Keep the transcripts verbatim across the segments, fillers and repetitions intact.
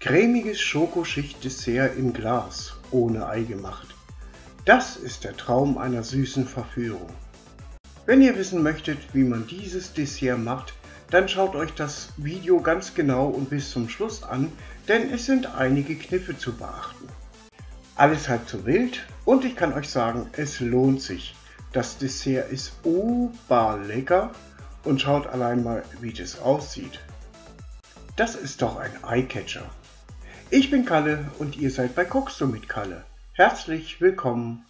Cremiges Schokoschicht-Dessert im Glas, ohne Ei gemacht. Das ist der Traum einer süßen Verführung. Wenn ihr wissen möchtet, wie man dieses Dessert macht, dann schaut euch das Video ganz genau und bis zum Schluss an, denn es sind einige Kniffe zu beachten. Alles halb so wild und ich kann euch sagen, es lohnt sich. Das Dessert ist oberlecker und schaut allein mal, wie das aussieht. Das ist doch ein Eyecatcher. Ich bin Kalle und ihr seid bei Kochst du mit Kalle. Herzlich willkommen.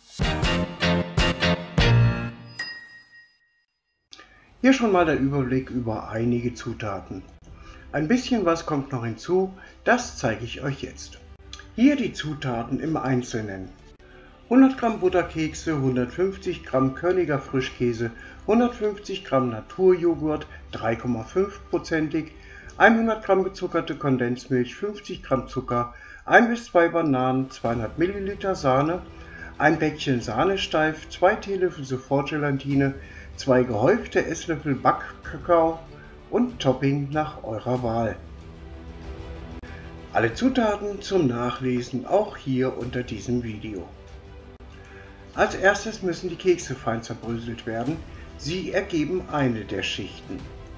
Hier schon mal der Überblick über einige Zutaten. Ein bisschen was kommt noch hinzu, das zeige ich euch jetzt. Hier die Zutaten im Einzelnen. hundert Gramm Butterkekse, hundertfünfzig Gramm Körniger Frischkäse, hundertfünfzig Gramm Naturjoghurt, drei Komma fünf prozentig, hundert Gramm gezuckerte Kondensmilch, fünfzig Gramm Zucker, ein bis zwei Bananen, zweihundert Milliliter Sahne, ein Päckchen Sahnesteif, zwei Teelöffel Sofortgelatine, zwei gehäufte Esslöffel Backkakao und Topping nach eurer Wahl. Alle Zutaten zum Nachlesen auch hier unter diesem Video. Als erstes müssen die Kekse fein zerbröselt werden. Sie ergeben eine der Schichten.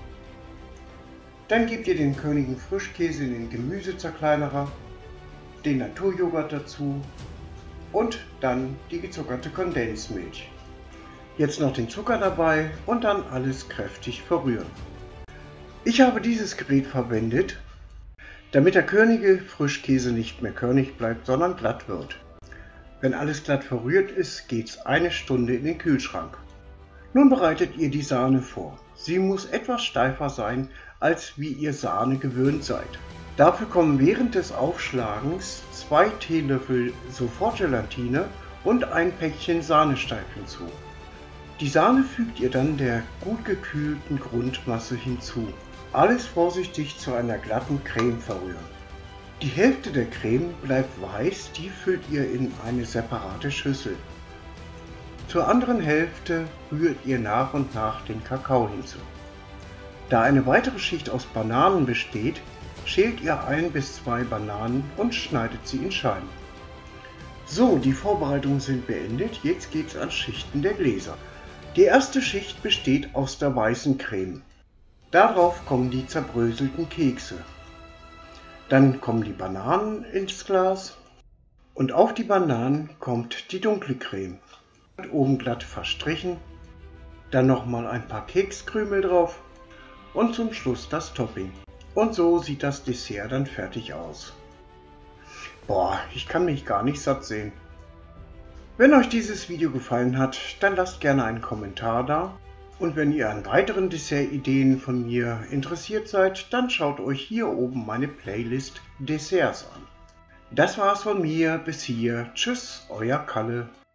Dann gebt ihr den Körnigen Frischkäse in den Gemüsezerkleinerer, den Naturjoghurt dazu und dann die gezuckerte Kondensmilch. Jetzt noch den Zucker dabei und dann alles kräftig verrühren. Ich habe dieses Gerät verwendet, damit der Körnige Frischkäse nicht mehr körnig bleibt, sondern glatt wird. Wenn alles glatt verrührt ist, geht es eine Stunde in den Kühlschrank. Nun bereitet ihr die Sahne vor. Sie muss etwas steifer sein, als wie ihr Sahne gewöhnt seid. Dafür kommen während des Aufschlagens zwei Teelöffel Sofortgelatine und ein Päckchen Sahnesteif hinzu. Die Sahne fügt ihr dann der gut gekühlten Grundmasse hinzu. Alles vorsichtig zu einer glatten Creme verrühren. Die Hälfte der Creme bleibt weiß, die füllt ihr in eine separate Schüssel. Zur anderen Hälfte rührt ihr nach und nach den Kakao hinzu. Da eine weitere Schicht aus Bananen besteht, schält ihr ein bis zwei Bananen und schneidet sie in Scheiben. So, die Vorbereitungen sind beendet, jetzt geht es an Schichten der Gläser. Die erste Schicht besteht aus der weißen Creme. Darauf kommen die zerbröselten Kekse. Dann kommen die Bananen ins Glas und auf die Bananen kommt die dunkle Creme. Oben glatt verstrichen, dann nochmal ein paar Kekskrümel drauf und zum Schluss das Topping. Und so sieht das Dessert dann fertig aus. Boah, ich kann mich gar nicht satt sehen. Wenn euch dieses Video gefallen hat, dann lasst gerne einen Kommentar da. Und wenn ihr an weiteren Dessertideen von mir interessiert seid, dann schaut euch hier oben meine Playlist Desserts an. Das war's von mir, bis hier. Tschüss, euer Kalle.